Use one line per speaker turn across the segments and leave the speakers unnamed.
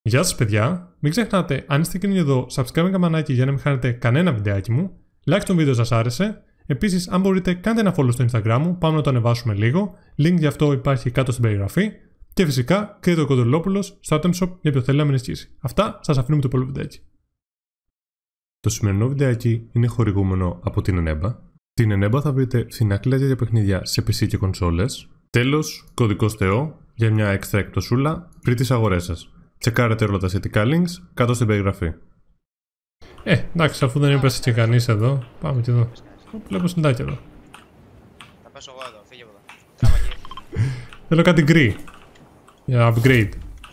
Γεια σας παιδιά, μην ξεχνάτε αν είστε καινούργοι εδώ, subscribe καμπανάκι για να μην χάνετε κανένα βιντεάκι μου, like το βίντεο σας άρεσε, επίσης αν μπορείτε κάντε ένα follow στο Instagram μου, πάμε να το ανεβάσουμε λίγο, link γι' αυτό υπάρχει κάτω στην περιγραφή και φυσικά κρύο το Κοντολόπουλος στο Atom Shop για ποιο θέλει να με ενισχύσει. Αυτά, σας αφήνουμε το επόμενο βιντεάκι. Το σημερινό βιντεάκι είναι χορηγούμενο από την Eneba. Την Eneba θα βρείτε φθηνά κλειδιά για παιχνίδια σε PC και κονσόλες. Τέλος, κωδικός Θεό για μια έξτρα εκπτωσούλα πριν τις αγορές σας. Τσεκάρετε όλα τα σχετικά links κάτω στην περιγραφή. Εντάξει, αφού δεν έπεσε και κανείς εδώ, πάμε και εδώ. Βλέπω συντάκι εδώ.
Θα πέσω εγώ εδώ, φύγε από εδώ. Τράβα εκεί.
Θέλω κάτι γκρι. Για upgrade.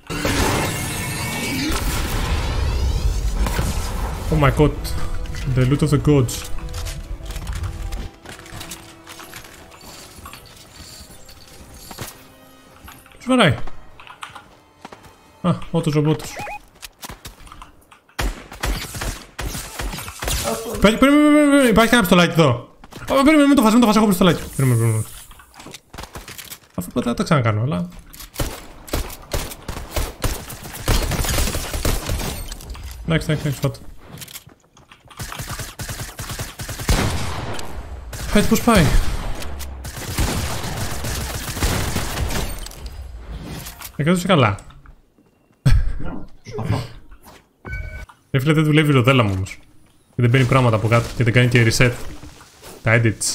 Oh my god. The loot of the gods. Ποιος βαράει? Α, ότος ρομπότος. Περίμενε, υπάρχει ένα πιστολάκι εδώ. Περίμενε, μην το φας, έχω πιστολάκι. Περίμενε. Αφού ποτέ θα τα ξανακάνω, αλλά... Εντάξει, φάτω. Φάτε πώς πάει. Εκατός καλά. Φίλε, δεν δουλεύει η ροδέλα μου όμως. Και δεν μπαίνει πράγματα από κάτω και δεν κάνει και reset. Τα edits.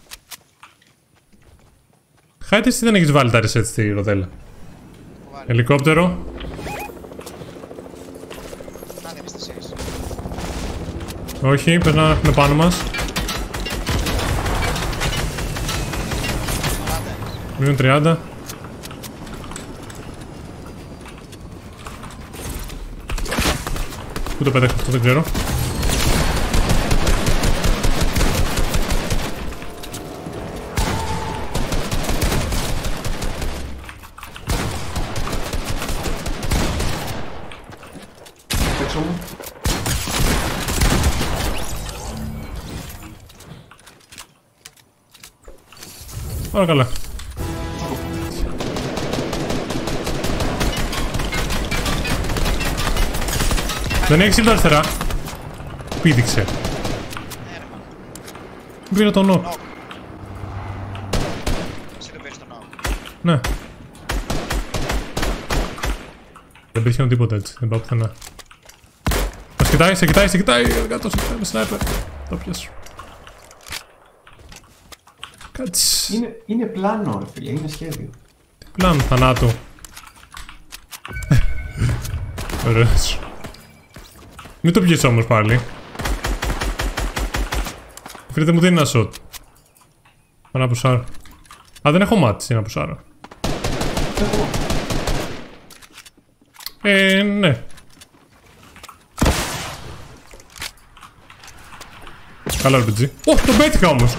Χάιτες, τι δεν έχεις βάλει τα reset στη ροδέλα? Ελικόπτερο. Όχι, πρέπει να έχουμε πάνω μας. Μείον 30. Πού το πέταξε αυτό, δεν ξέρω. Όλα καλά. Δεν έχεις σύλλο αριστερά. Πήδηξε. Πήρε τον νοκ.
Εσύ το πήρες τον νοκ.
Ναι. Δεν πήρε τίποτα έτσι. Δεν πάω πουθενά. Σε κοιτάει. Κάτω, σε κοιτάει με σνάιπερ. Το πιάσου. Κάτσε.
Είναι πλάνο, ρε φίλε, είναι σχέδιο.
Τι πλάνο, θανάτου. Ωραίος. Μην το πιες όμως πάλι. Φίλε, δεν μου δίνει ένα shot. Πάω να πουσάρω. Α, δεν έχω μάτς να πουσάρω. Ναι. Καλό RPG. Τον πέτυχα όμως.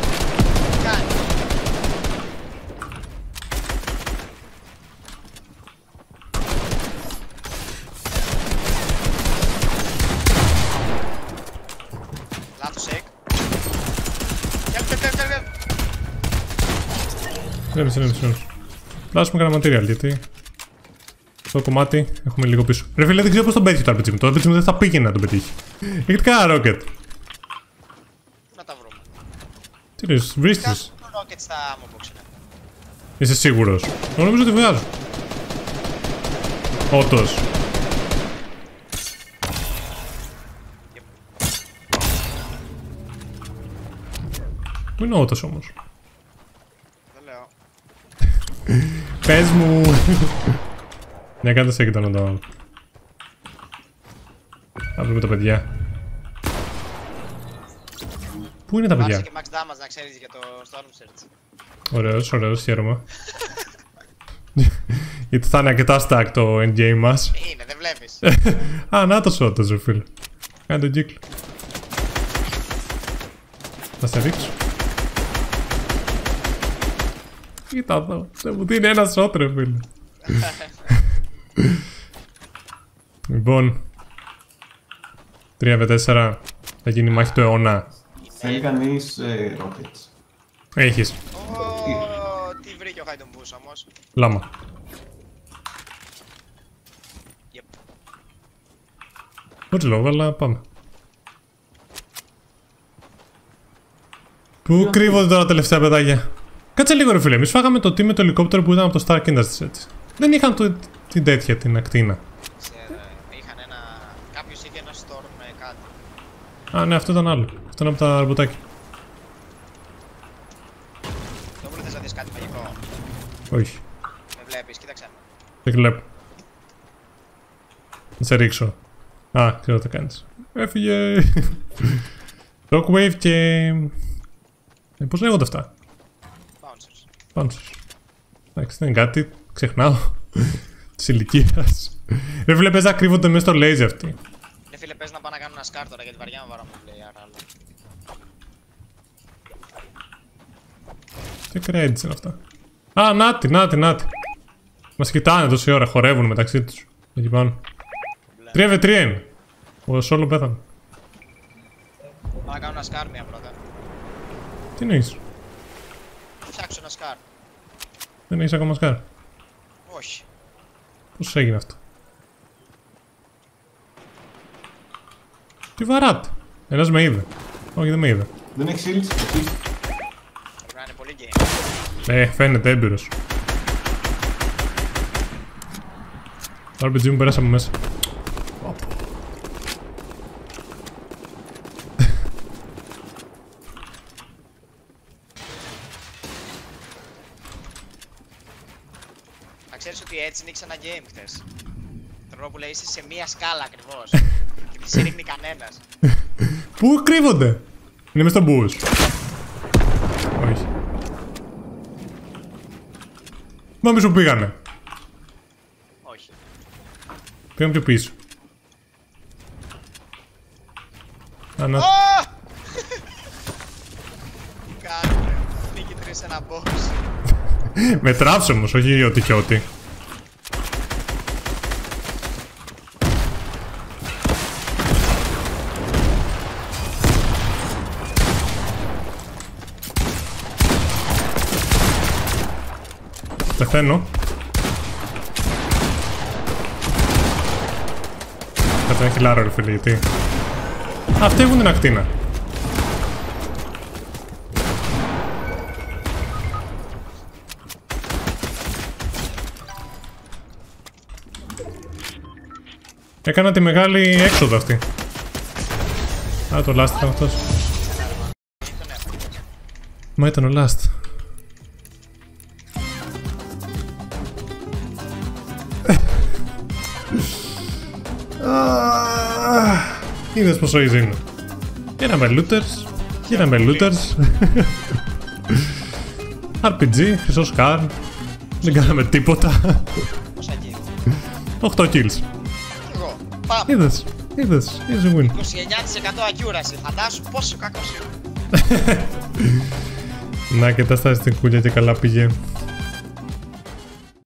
Συνέβη. Πλάσουμε κανένα material, γιατί στο κομμάτι έχουμε λίγο πίσω. Ρε φίλε, δεν ξέρω πώς τον πέτυχε το RPG μου. Το RPG μου δεν θα πήγαινε να τον πετύχει. Έχετε κανένα rocket?
Να τα βρούμε.
Τι λες, βρίσκεις?
Κάνω το rocket στα ammo box.
Είσαι σίγουρος? Εγώ νομίζω ότι βγάζω. Ότος. Πού είναι ο Ότος όμως? Πες μου! Μια κάντε σε κοιτώ να το... Θα βρούμε τα παιδιά. Πού είναι τα παιδιά?
Και max damage να ξέρεις για το storm search.
Ωραίος, χαίρομαι. Γιατί θα είναι αρκετά stack το endgame μας.
Είναι, δεν βλέπεις.
Α, να το σώτος ρε φίλε. Κάνε τον κύκλο. Θα σε ρίξω. Κοίτα εδώ, δεν μου δίνει ένα shot ρε φίλε. Λοιπόν 3v4 θα γίνει η μάχη του αιώνα.
Θέλει κανείς rockets?
Έχεις.
Τι βρήκε ο Χάιντον Μπούς όμως?
Λάμα.
Yep.
Χωρίς λόγο, αλλά πάμε. Πού κρύβονται τώρα τελευταία παιδάκια? Κάτσε λίγο ρε φίλε, εμείς φάγαμε το team με το ελικόπτερο που ήταν από το Stark Industries έτσι. Δεν είχαν την τέτοια, την ακτίνα.
Ξέρω, είχαν ένα... Κάποιος είχε ένα storm με κάτι.
Α, ναι, αυτό ήταν άλλο. Αυτό ήταν από τα ρομποτάκια.
Το βρω θες να δεις κάτι μαγικό?
Όχι.
Με βλέπεις, κοίταξε με.
Δεν βλέπω. Να σε ρίξω. Α, ξέρω τι θα κάνεις. Έφυγε. Shockwave και... πώς λέγονται αυτά?
Bouncers.
Bouncers. Εντάξει, δεν είναι κάτι. Ξεχνάω. Της ηλικίας. Ρε φίλε, πες να κρύβονται μέσα στο laser αυτοί.
Ναι φίλε, πες να πάω να κάνω ένα σκάρ τώρα γιατί βαριά με βαρά μου λέει άρα άλλο.
Τι credits είναι αυτά? Α, νάτι. Μας κοιτάνε τόση ώρα, χορεύουν μεταξύ τους. Εκεί πάνω. 3v3 είναι. Ο Σόλο πέθανε.
Πάω να κάνω ένα σκάρ μία πρώτα.
Τι εννοείς?
Θα φτιάξω ένα σκάρ.
Δεν έχεις ακόμα σκάρ?
Όχι.
Πώς έγινε αυτό? Τι βαράτε? Ένας με είδε. Όχι, δεν με είδε.
Δεν έχει shields.
Πρέπει να είναι πολύ game.
Φαίνεται έμπειρος. Το RPG μου πέρασε από μέσα.
Να ξέρεις ότι έτσι νίξα ένα game χθες. Τον που λέει είσαι σε μία σκάλα ακριβώς. Και δεν σε ρίχνει κανένας.
Πού κρύβονται? Είναι μες στον boost. Όχι. Μα μη σου πήγανε.
Όχι.
Πήγαμε πιο πίσω. Ανά.
Κάνουμε. Νίκη 3 σε ένα box.
Με τράψε όμως, όχι ό,τι και ό,τι. Πεθαίνω. Θα τον έχει λάρο ρε φίλε, γιατί αυτοί έχουν την ακτίνα. Έκανα τη μεγάλη έξοδο αυτή. Α, το last ήταν αυτός. Μα ήταν ο last. Είδες πόσο easy είναι. Γίναμε looters. Γίναμε looters. RPG, χρυσό σκάρ. Δεν κάναμε τίποτα.
Πόσα εκεί.
8 kills.
Εγώ. Πάμε.
Είδες, easy win.
29% accuracy. Φαντάσου πόσο κακός είναι.
Να και τα στάσεις στην κούλια και καλά πήγε.